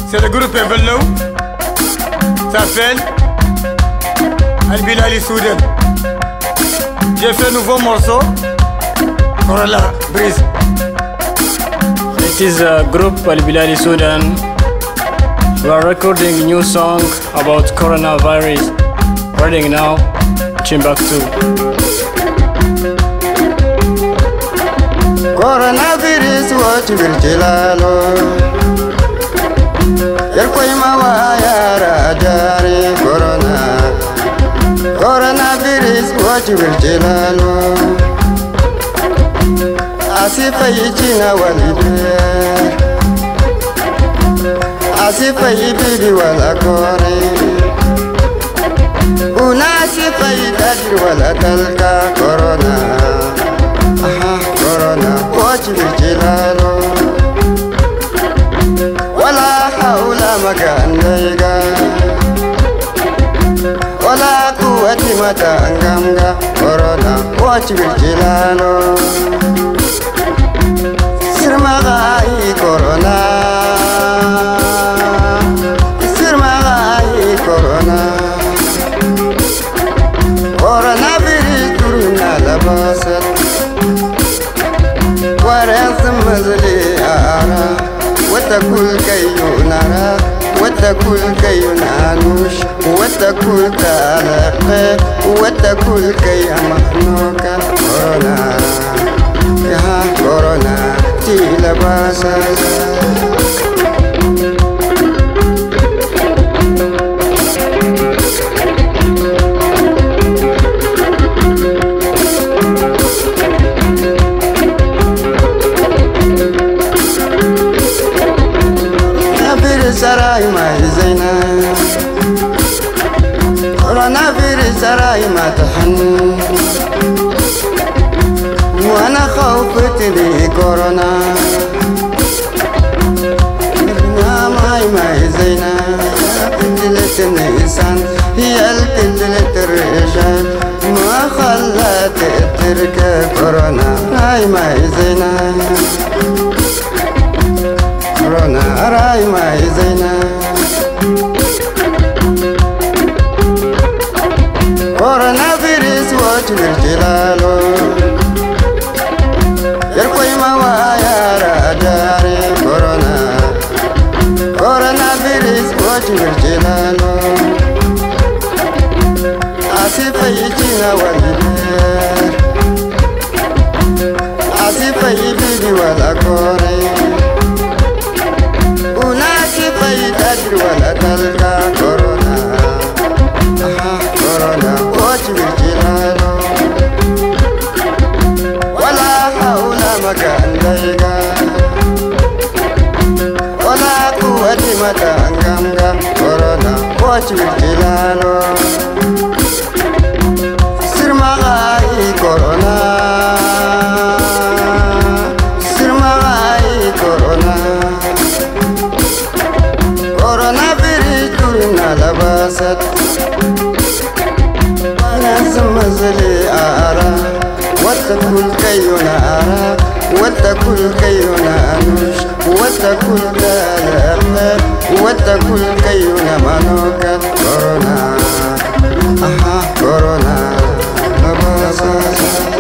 C'est le groupe Evello. Ça s'appelle Al Bilali Soudan. J'ai fait un nouveau morceau. Corona Brise. It is a group Al Bilali Sudan. We are recording a new song about coronavirus. Recording now, Timbuktu. Coronavirus what will jilalo Yarkoi mawa yara jari Coronavirus what will jilalo Asifa yichina walide Asifa yibidi wala kore Unasifa yidadi wala talka Corona Corona Jilalo Wala haula magandaiga Wala kuwati matangamga Corona Jilalo Sirmagai Corona Sirmagai Corona Corona biri turuna labasat مزلي أرى وتكل كيونارا وتكل كيونانوش وتكل كالقى وتكل كي محنوكا كورونا يا كورونا تيلا باسا سراي ما زينا كورونا فيروس سراي ما تحن وانا خوفتني كورونا ما زينا قتلت النسان هي قتلت الرجال ما خلت ترك كورونا هاي ما زينا Corona راي ما زينا كورونا فيروس وجه جلاله يركوي ما يا رجاري كورونا فيروس وجه جلاله آسف يجينا والدير آسف يبيدي ولا كوري ولا تلقى كورونا كورونا وجه جلاله ولا حول مكان ضيقا ولا قوة متانقمقا كورونا وجه جلاله سر مغاي كورونا سر مغاي كورونا لبست أنا زمزلي أرى وتكل كيونا أرى وتكل كيونا أنوش وتكل كلام وتكل كيونا منوكا كورونا كورونا لبست